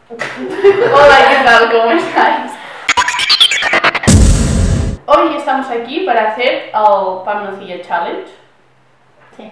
Hola, ¿qué tal? ¿Cómo estáis? Hoy estamos aquí para hacer el Pan Nocilla Challenge. Sí.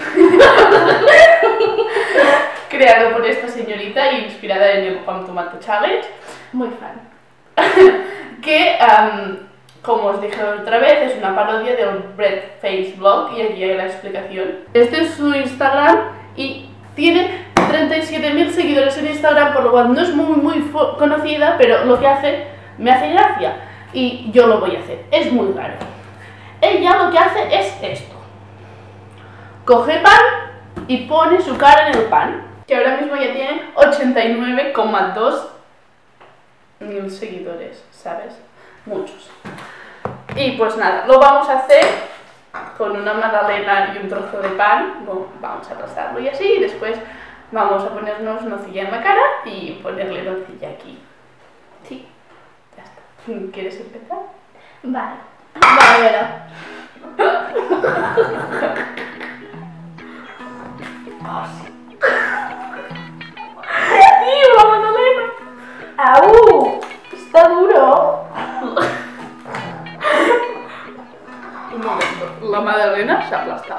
Creado por esta señorita e inspirada en el Pan Tomato Challenge. Muy fan. Que, como os dije otra vez, es una parodia del Bread Face Blog y aquí hay la explicación. Este es su Instagram y tiene 37.000 seguidores en Instagram, por lo cual no es muy conocida, pero lo que hace me hace gracia y yo lo voy a hacer. Es muy raro. Ella lo que hace es esto: coge pan y pone su cara en el pan, que ahora mismo ya tiene 89,2 mil seguidores, ¿sabes? Muchos. Y pues nada, lo vamos a hacer con una magdalena y un trozo de pan. Vamos a aplastarlo y así, y después vamos a ponernos nocilla en la cara y ponerle nocilla aquí. Sí, ya está. ¿Quieres empezar? Vale. Vale, ¡Tío, la magdalena! ¡Au! Está duro. Un momento, la magdalena se ha aplastado.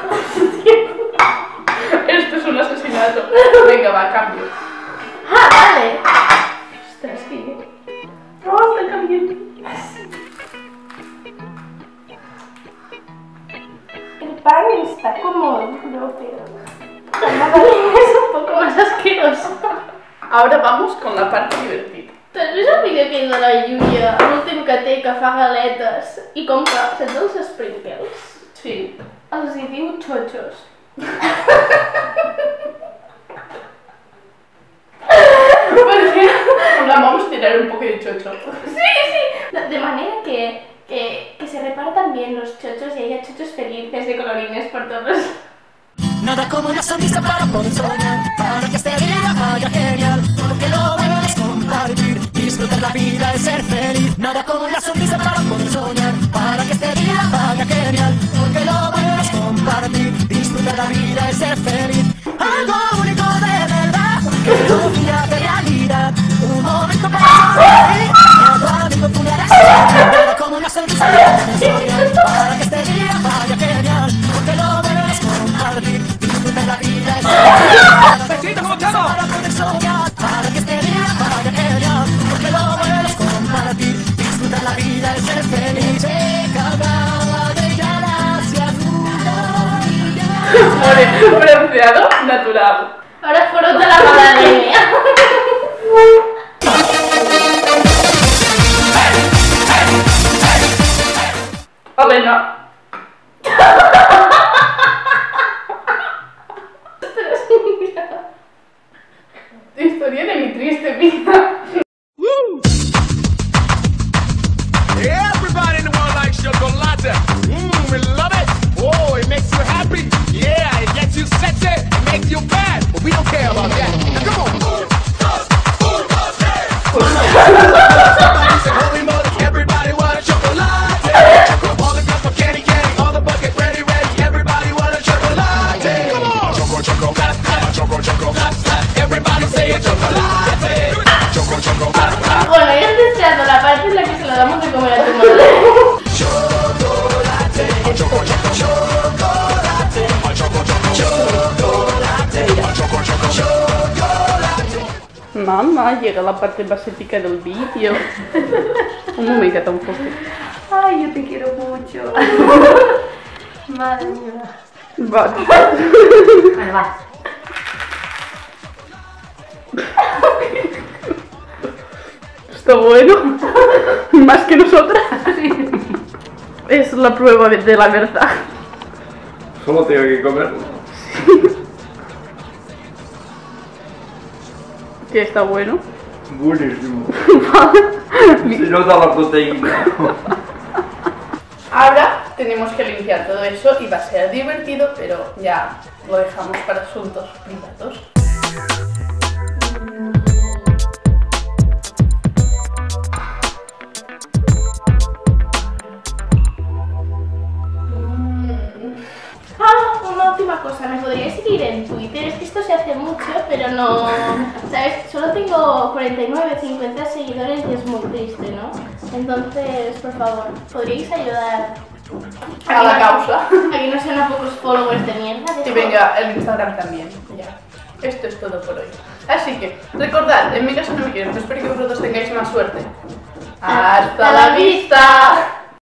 Esto es un asesinato. Venga, va, cambio. Ah, vale. Ostras, ¿qué? Oh, está cambiando. El pan está como duro, pero la magdalena es un poco más asqueroso. Ahora vamos con la parte divertida. T'has vist el vídeo aquell de la Yuya, l'últim que té, que fa galetes i compra, saps els sprinkles? Sí. Els hi diu xochos. Porque la vamos a tirar un poco de chocho. Sí. De manera que se repartan bien los chochos y haya chochos felices de colorines por todos. Nada como una sonrisa para poder soñar, para que este día vaya genial, porque lo bueno es compartir, disfrutar la vida y ser feliz. Nada como una sonrisa para poder soñar, para que este día vaya genial, porque lo bueno es compartir, disfrutar la vida y ser feliz. Algo único de verdad, que ilumina de realidad, un momento para sonreír, algo amigo tú me harás soñar. Nada como una sonrisa para poder soñar, para que este día vaya genial, porque lo bueno es compartir. La vida es para poder soñar, para que este día vaya genial, porque lo bueno es compartir, disfrutar la vida es ser feliz. De galaxias, Bronceado natural. Ahora frota la magdalena. Elena. Historia de mi triste vida. Everybody in the world likes chocolate. We love it. Oh, it makes you happy. Yeah, it gets you sexy. It makes you bad. But we don't care about that. Now come on. Somebody say, holy moly, everybody want a chocolate. All the girls for candy, all the bucket ready. Everybody want a chocolate. Come on. Choco, everybody say a chocolate. Choco. Bueno, ya has deseado la parte en la que se lo damos de comer a tu madre. Mamá, llega la parte más épica del vídeo. Un momento, un poco. Ay, yo te quiero mucho. Madre mía. Vale. Vale, va. Está bueno. Más que nosotras. Es la prueba de la verdad. Solo tengo que comerlo. Que está bueno. Buenísimo. Se nota la proteína. Ahora tenemos que limpiar todo eso y va a ser divertido, pero ya lo dejamos para asuntos privados. Una última cosa, ¿me podríais seguir en Twitter? Es que esto se hace mucho, pero no ¿Sabes? Solo tengo 49, 50 seguidores y es muy triste, ¿no? Entonces, por favor, ¿podríais ayudar A la causa. a que no sean a pocos followers de mierda? Y venga, el Instagram también. Ya. Esto es todo por hoy. Así que, recordad, en mi caso no me quiero, pero espero que vosotros tengáis más suerte. ¡Hasta la vista!